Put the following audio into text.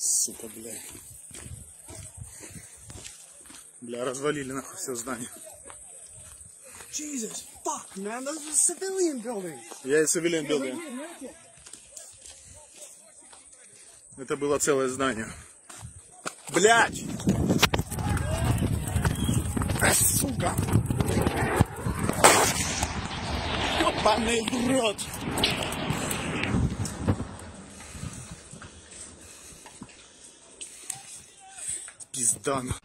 Сука, бля. Бля, развалили нахуй все здание. Jesus, fuck, man, those are civilian buildings. Я и civilian building. Это было целое здание. Блять! Сука! Ёбаный в рот! Пизда.